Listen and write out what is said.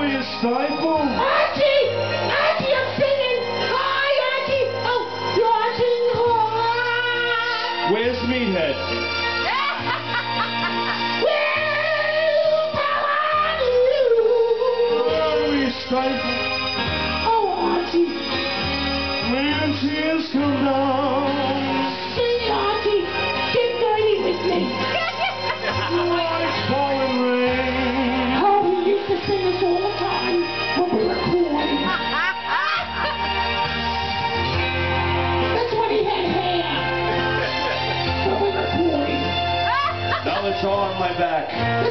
will you stifle? Auntie! Auntie, I'm singing! Hi, Auntie! Oh, Cheatin Heart! Where's Meathead? Stifle. Oh, Auntie. When tears come down. Sing it, Auntie. Get dirty with me. Like falling rain. Oh, we used to sing this all the time when we were recording. That's when he had hair. When we were recording. Now it's all on my back.